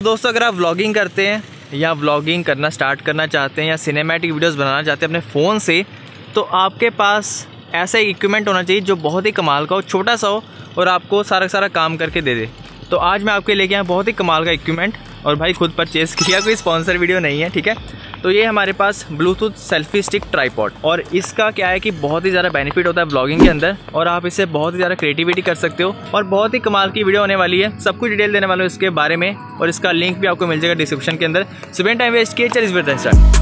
दोस्तों अगर आप व्लॉगिंग करते हैं या व्लॉगिंग करना स्टार्ट करना चाहते हैं या सिनेमैटिक वीडियोस बनाना चाहते हैं अपने फ़ोन से, तो आपके पास ऐसा इक्विपमेंट होना चाहिए जो बहुत ही कमाल का हो, छोटा सा हो और आपको सारा काम करके दे दे। तो आज मैं आपके लेके आया बहुत ही कमाल का इक्विपमेंट, और भाई खुद परचेज़ किया, कोई स्पॉन्सर वीडियो नहीं है, ठीक है। तो ये हमारे पास ब्लूटूथ सेल्फी स्टिक ट्राइपॉड, और इसका क्या है कि बहुत ही ज़्यादा बेनिफिट होता है व्लॉगिंग के अंदर, और आप इससे बहुत ही ज़्यादा क्रिएटिविटी कर सकते हो, और बहुत ही कमाल की वीडियो होने वाली है। सब कुछ डिटेल देने वाला हूँ इसके बारे में, और इसका लिंक भी आपको मिल जाएगा डिस्क्रिप्शन के अंदर। सो बिना टाइम वेस्ट किए चलिए वीडियो स्टार्ट।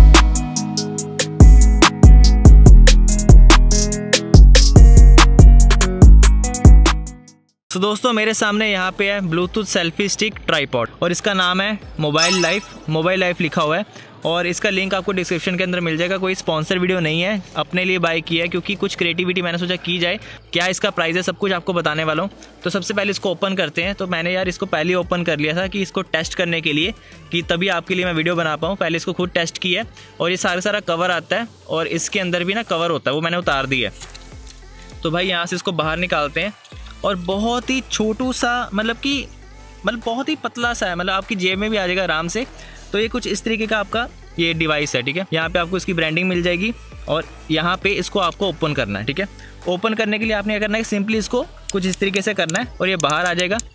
तो दोस्तों मेरे सामने यहाँ पे है ब्लूटूथ सेल्फी स्टिक ट्राइपॉड, और इसका नाम है मोबाइल लाइफ लिखा हुआ है, और इसका लिंक आपको डिस्क्रिप्शन के अंदर मिल जाएगा। कोई स्पॉन्सर वीडियो नहीं है, अपने लिए बाय किया है क्योंकि कुछ क्रिएटिविटी मैंने सोचा की जाए। क्या इसका प्राइस है सब कुछ आपको बताने वाला हूँ। तो सबसे पहले इसको ओपन करते हैं। तो मैंने यार इसको पहले ओपन कर लिया था कि इसको टेस्ट करने के लिए, कि तभी आपके लिए मैं वीडियो बना पाऊँ। पहले इसको खुद टेस्ट किया है, और ये सारा कवर आता है, और इसके अंदर भी ना कवर होता है, वो मैंने उतार दिया है। तो भाई यहाँ से इसको बाहर निकालते हैं, और बहुत ही छोटू सा मतलब बहुत ही पतला सा है, मतलब आपकी जेब में भी आ जाएगा आराम से। तो ये कुछ इस तरीके का आपका ये डिवाइस है, ठीक है। यहाँ पे आपको इसकी ब्रांडिंग मिल जाएगी, और यहाँ पे इसको आपको ओपन करना है, ठीक है। ओपन करने के लिए आपने क्या करना है, सिंपली इसको कुछ इस तरीके से करना है, और ये बाहर आ जाएगा।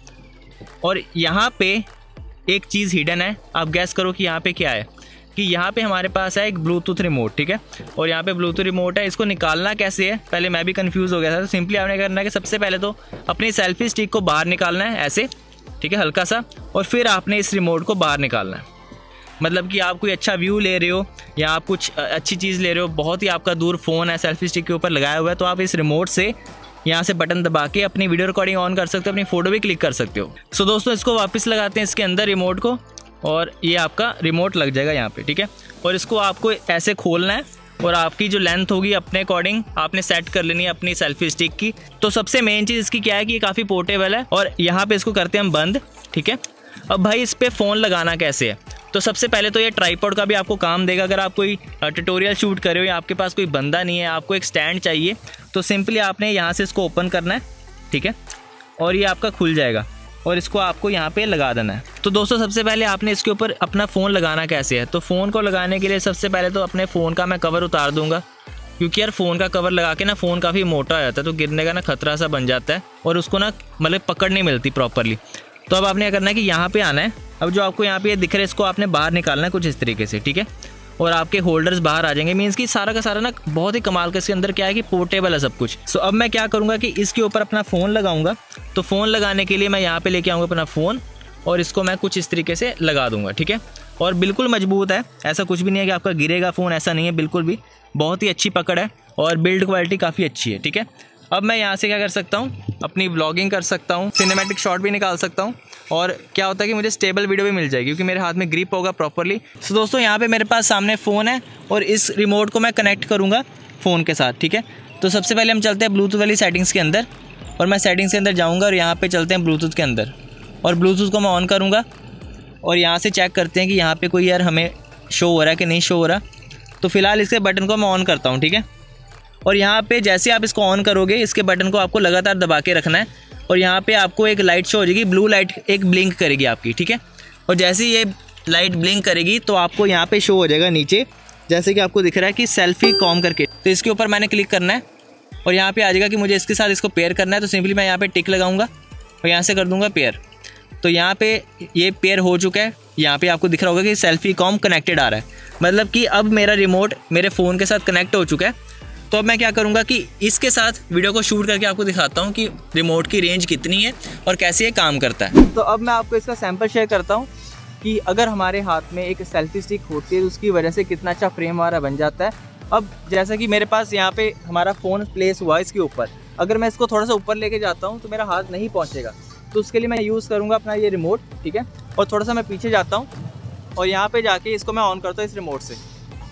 और यहाँ पे एक चीज़ हिडन है, आप गैस करो कि यहाँ पे क्या है। कि यहाँ पे हमारे पास है एक ब्लूटूथ रिमोट, ठीक है, और यहाँ पे ब्लूटूथ रिमोट है। इसको निकालना कैसे है, पहले मैं भी कंफ्यूज हो गया था। तो सिंपली आपने करना है कि सबसे पहले तो अपनी सेल्फी स्टिक को बाहर निकालना है ऐसे, ठीक है, हल्का सा, और फिर आपने इस रिमोट को बाहर निकालना है। मतलब कि आप कोई अच्छा व्यू ले रहे हो या आप कुछ अच्छी चीज़ ले रहे हो, बहुत ही आपका दूर फ़ोन है सेल्फी स्टिक के ऊपर लगाया हुआ है, तो आप इस रिमोट से यहाँ से बटन दबा के अपनी वीडियो रिकॉर्डिंग ऑन कर सकते हो, अपनी फ़ोटो भी क्लिक कर सकते हो। सो दोस्तों इसको वापस लगाते हैं इसके अंदर रिमोट को, और ये आपका रिमोट लग जाएगा यहाँ पे, ठीक है। और इसको आपको ऐसे खोलना है, और आपकी जो लेंथ होगी अपने अकॉर्डिंग आपने सेट कर लेनी है अपनी सेल्फी स्टिक की। तो सबसे मेन चीज़ इसकी क्या है कि ये काफ़ी पोर्टेबल है, और यहाँ पे इसको करते हैं हम बंद, ठीक है। अब भाई इस पर फ़ोन लगाना कैसे है, तो सबसे पहले तो ये ट्राइपॉड का भी आपको काम देगा। अगर आप कोई ट्यूटोरियल शूट कर रहे हो या आपके पास कोई बंदा नहीं है, आपको एक स्टैंड चाहिए, तो सिंपली आपने यहाँ से इसको ओपन करना है, ठीक है, और ये आपका खुल जाएगा, और इसको आपको यहाँ पे लगा देना है। तो दोस्तों सबसे पहले आपने इसके ऊपर अपना फ़ोन लगाना कैसे है, तो फ़ोन को लगाने के लिए सबसे पहले तो अपने फ़ोन का मैं कवर उतार दूंगा, क्योंकि यार फ़ोन का कवर लगा के ना फ़ोन काफ़ी मोटा हो जाता है, तो गिरने का ना खतरा सा बन जाता है, और उसको ना मतलब पकड़ नहीं मिलती प्रॉपरली। तो अब आपने क्या करना है कि यहाँ पर आना है। अब जो आपको यहाँ पे दिख रहा है इसको आपने बाहर निकालना है कुछ इस तरीके से, ठीक है, और आपके होल्डर्स बाहर आ जाएंगे। मीन्स कि सारा का सारा ना बहुत ही कमाल का इसके अंदर क्या है कि पोर्टेबल है सब कुछ। सो अब मैं क्या करूँगा कि इसके ऊपर अपना फ़ोन लगाऊंगा। तो फ़ोन लगाने के लिए मैं यहाँ पे लेके आऊँगा अपना फ़ोन, और इसको मैं कुछ इस तरीके से लगा दूँगा, ठीक है। और बिल्कुल मजबूत है, ऐसा कुछ भी नहीं है कि आपका गिरेगा फ़ोन, ऐसा नहीं है बिल्कुल भी। बहुत ही अच्छी पकड़ है, और बिल्ड क्वालिटी काफ़ी अच्छी है, ठीक है। अब मैं यहाँ से क्या कर सकता हूँ, अपनी व्लॉगिंग कर सकता हूँ, सिनेमैटिक शॉट भी निकाल सकता हूँ, और क्या होता है कि मुझे स्टेबल वीडियो भी मिल जाएगी क्योंकि मेरे हाथ में ग्रिप होगा प्रॉपरली। सो दोस्तों यहाँ पे मेरे पास सामने फ़ोन है, और इस रिमोट को मैं कनेक्ट करूँगा फ़ोन के साथ, ठीक है। तो सबसे पहले हम चलते हैं ब्लूटूथ वाली सेटिंग्स के अंदर, और मैं सेटिंग्स के अंदर जाऊँगा, और यहाँ पर चलते हैं ब्लूटूथ के अंदर, और ब्लूटूथ को मैं ऑन करूँगा, और यहाँ से चेक करते हैं कि यहाँ पर कोई यार हमें शो हो रहा है कि नहीं शो हो रहा। तो फिलहाल इसके बटन को मैं ऑन करता हूँ, ठीक है। और यहाँ पे जैसे आप इसको ऑन करोगे, इसके बटन को आपको लगातार दबा के रखना है, और यहाँ पे आपको एक लाइट शो हो जाएगी, ब्लू लाइट एक ब्लिंक करेगी आपकी, ठीक है। और जैसे ही ये लाइट ब्लिंक करेगी तो आपको यहाँ पे शो हो जाएगा नीचे, जैसे कि आपको दिख रहा है कि सेल्फी कॉम करके। तो इसके ऊपर मैंने क्लिक करना है, और यहाँ पे आ जाएगा कि मुझे इसके साथ इसको पेयर करना है। तो सिंपली मैं यहाँ पे टिक लगाऊंगा, और यहाँ से कर दूँगा पेयर। तो यहाँ पे ये पेयर हो चुका है। यहाँ पे आपको दिख रहा होगा कि सेल्फी कॉम कनेक्टेड आ रहा है, मतलब कि अब मेरा रिमोट मेरे फ़ोन के साथ कनेक्ट हो चुका है। तो अब मैं क्या करूँगा कि इसके साथ वीडियो को शूट करके आपको दिखाता हूँ कि रिमोट की रेंज कितनी है और कैसे ये काम करता है। तो अब मैं आपको इसका सैंपल शेयर करता हूँ कि अगर हमारे हाथ में एक सेल्फी स्टिक होती है तो उसकी वजह से कितना अच्छा फ्रेम हमारा बन जाता है। अब जैसा कि मेरे पास यहाँ पे हमारा फ़ोन प्लेस हुआ है इसके ऊपर, अगर मैं इसको थोड़ा सा ऊपर लेके जाता हूँ तो मेरा हाथ नहीं पहुँचेगा। तो उसके लिए मैं यूज़ करूँगा अपना ये रिमोट, ठीक है। और थोड़ा सा मैं पीछे जाता हूँ, और यहाँ पर जाके इसको मैं ऑन करता हूँ इस रिमोट से।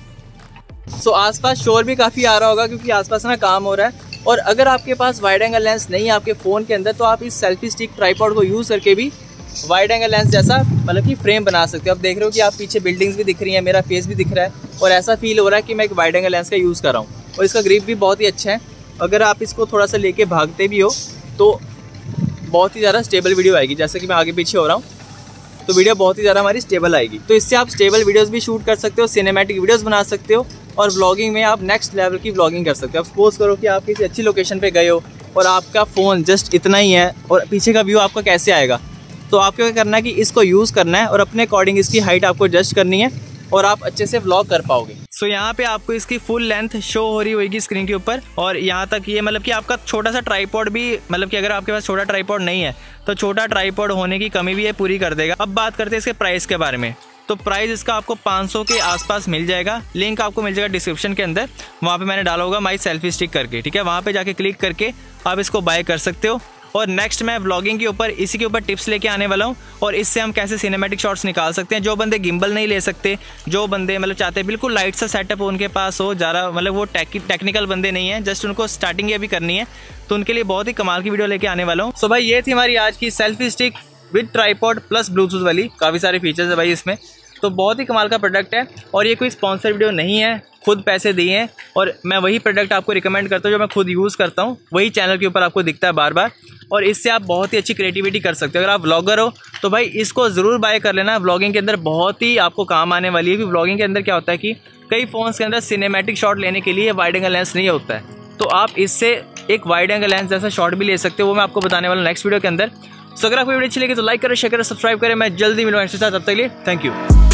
सो आसपास शोर भी काफ़ी आ रहा होगा क्योंकि आसपास ना काम हो रहा है। और अगर आपके पास वाइड एंगल लेंस नहीं है आपके फ़ोन के अंदर, तो आप इस सेल्फी स्टिक ट्राइपॉड को यूज़ करके भी वाइड एंगल लेंस जैसा मतलब कि फ्रेम बना सकते हो। आप देख रहे हो कि आप पीछे बिल्डिंग्स भी दिख रही हैं, मेरा फेस भी दिख रहा है, और ऐसा फील हो रहा है कि मैं एक वाइड एंगल लेंस का यूज़ कर रहा हूँ। और इसका ग्रिप भी बहुत ही अच्छा है। अगर आप इसको थोड़ा सा लेके भागते भी हो तो बहुत ही ज़्यादा स्टेबल वीडियो आएगी, जैसे कि मैं आगे पीछे हो रहा हूँ। तो वीडियो बहुत ही ज़्यादा हमारी स्टेबल आएगी। तो इससे आप स्टेबल वीडियोस भी शूट कर सकते हो, सिनेमैटिक वीडियोस बना सकते हो और व्लॉगिंग में आप नेक्स्ट लेवल की व्लॉगिंग कर सकते हो। अब सपोज करो कि आप किसी अच्छी लोकेशन पे गए हो और आपका फ़ोन जस्ट इतना ही है और पीछे का व्यू आपका कैसे आएगा, तो आपको क्या करना है कि इसको यूज़ करना है और अपने अकॉर्डिंग इसकी हाइट आपको एडजस्ट करनी है और आप अच्छे से व्लॉग कर पाओगे। सो यहाँ पे आपको इसकी फुल लेंथ शो हो रही होगी स्क्रीन के ऊपर और यहाँ तक ये मतलब कि आपका छोटा सा ट्राइपॉड भी, मतलब कि अगर आपके पास छोटा ट्राइपॉड नहीं है तो छोटा ट्राइपॉड होने की कमी भी ये पूरी कर देगा। अब बात करते हैं इसके प्राइस के बारे में। तो प्राइस इसका आपको 500 के आसपास मिल जाएगा। लिंक आपको मिल जाएगा डिस्क्रिप्शन के अंदर, वहाँ पे मैंने डाला होगा माई सेल्फी स्टिक करके, ठीक है। वहाँ पे जाके क्लिक करके आप इसको बाय कर सकते हो। और नेक्स्ट मैं व्लॉगिंग के ऊपर इसी के ऊपर टिप्स लेके आने वाला हूँ और इससे हम कैसे सिनेमैटिक शॉट्स निकाल सकते हैं। जो बंदे गिम्बल नहीं ले सकते, जो बंदे मतलब चाहते हैं बिल्कुल लाइट सा सेटअप उनके पास हो, ज़्यादा मतलब वो टेक्निकल बंदे नहीं है, जस्ट उनको स्टार्टिंग ये भी करनी है, तो उनके लिए बहुत ही कमाल की वीडियो लेके आने वाला हूँ। सो भाई ये थी हमारी आज की selfie stick with tripod plus Bluetooth वाली। काफ़ी सारे फीचर्स है भाई इसमें, तो बहुत ही कमाल का प्रोडक्ट है और ये कोई स्पॉन्सर वीडियो नहीं है, खुद पैसे दिए हैं और मैं वही प्रोडक्ट आपको रिकमेंड करता हूँ जो मैं खुद यूज़ करता हूँ, वही चैनल के ऊपर आपको दिखता है बार बार। और इससे आप बहुत ही अच्छी क्रिएटिविटी कर सकते हो। अगर आप व्लॉगर हो तो भाई इसको ज़रूर बाय कर लेना, व्लॉगिंग के अंदर बहुत ही आपको काम आने वाली है। कि व्लॉगिंग के अंदर क्या होता है कि कई फ़ोन्स के अंदर सिनेमैटिक शॉट लेने के लिए वाइड एंगल लेंस नहीं होता है, तो आप इससे एक वाइड एंगल लेंस जैसा शॉट भी ले सकते हो, वो मैं आपको बताने वाला नेक्स्ट वीडियो के अंदर। सो अगर आपको वीडियो अच्छी लगी तो लाइक करें, शेयर करें, सब्सक्राइब करें। मैं जल्दी मिलूंगा आपके साथ, तब तक के लिए थैंक यू।